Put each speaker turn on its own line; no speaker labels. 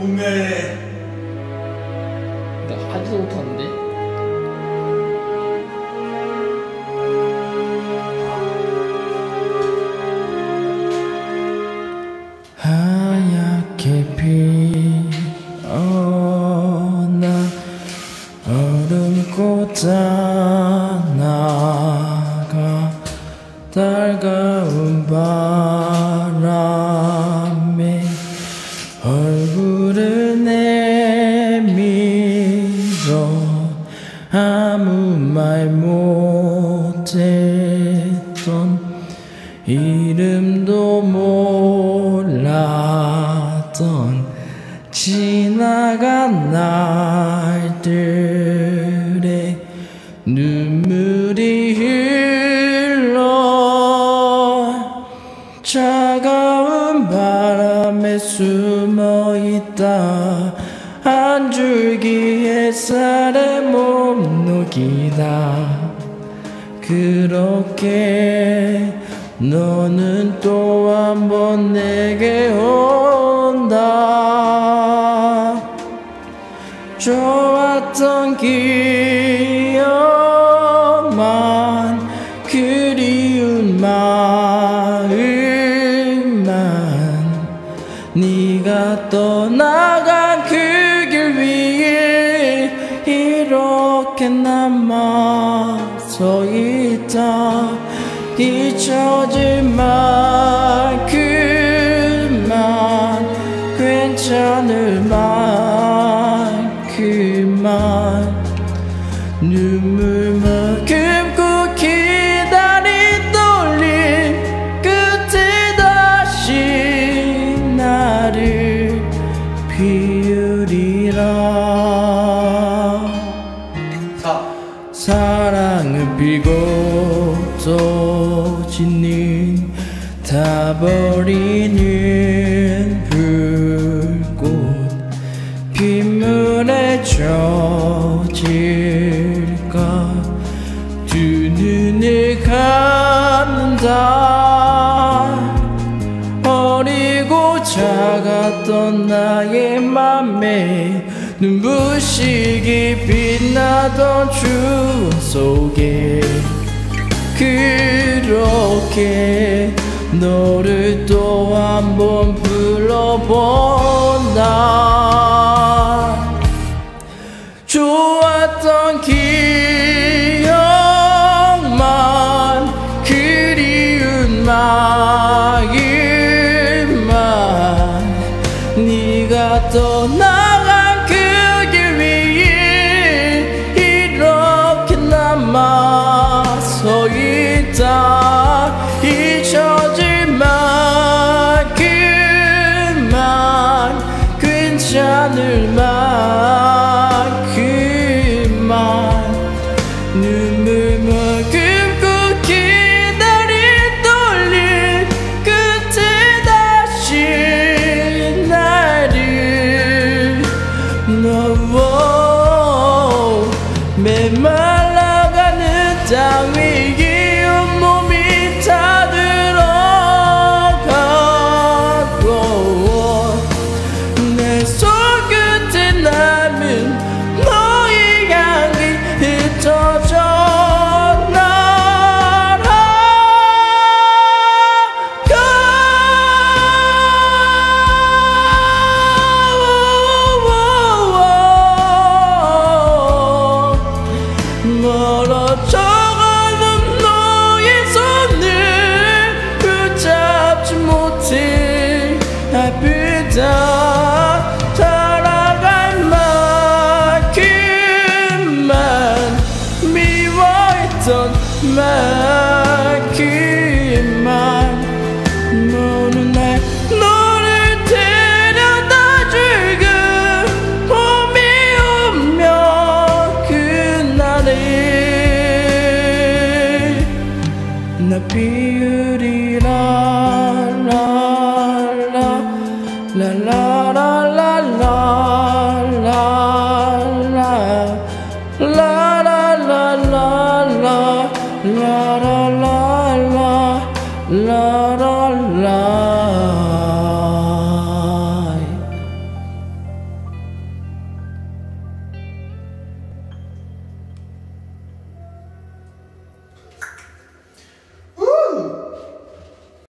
운명에
나 하지도 못하는데?
하얗게 피어나 얼음꽃 하나가 달가운 바람에 얼굴을 내밀어 아무 말 못했던 이름도 몰랐던 지나간 날들의 눈물이 흘러 차가운 바람에 숨어있다 한 줄기 햇살에 몸 녹이다 그렇게 너는 또 한 번 내게 온다 좋았던 기억만 그리운 마음만 네가 떠나간 그 길 위에 이렇게 남아 서 있다 잊혀질 만큼만 괜찮을 만큼만 눈물만 금고 기다린 떨림 끝에 다시 나를 비우리라 사랑은 피고 또 지는 타버리는 불꽃 빗물에 젖을까 두 눈을 감는다 어리고 작았던 나의 맘에 눈부시게 빛나던 추억 속에 그렇게 너를 또 한 번 불러본다 좋았던 기억만 그리운 마음만 네가 떠나간 그 길 위에 이렇게 남아 서 있다 잊혀질 만큼만 괜찮을 만큼만 눈물만 금고 기다린 떨림 끝에 다시 나를 넣어 메말라가는 땅 위에 온몸이 다 들어가고 내 손끝에 남은 너의 향기 흩어져 멀어져가는 너의 손을 붙잡지 못해 아프다 살아갈 만큼만 미워했던 만큼만 너는 너를 데려다줄 그 봄이 오면 그날에 나 비우리라 라라라라라라